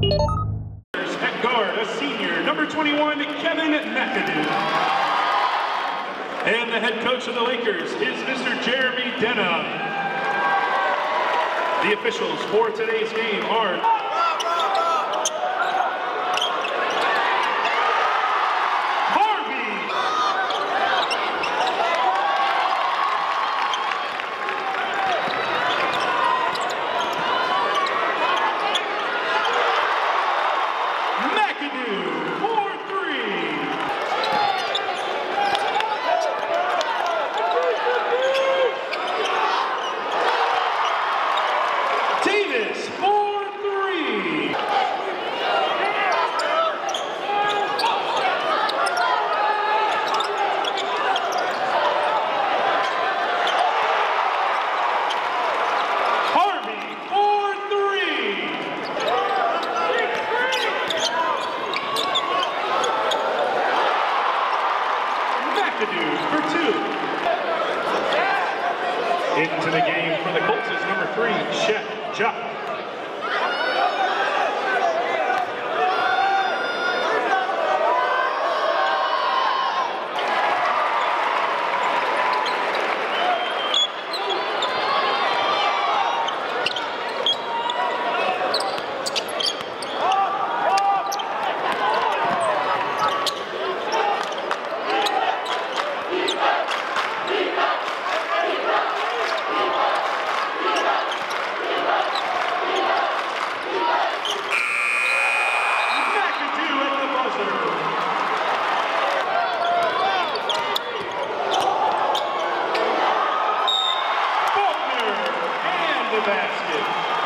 At guard, a senior, number 21, Kevin McAdoo. And the head coach of the Lakers is Mr. Jeremy Denham. The officials for today's game are Davis, 4-3. Harvey, 4-3. McAdoo for 2. Into the game for the Colts is number 3, Shep Juck. Faulkner and the basket.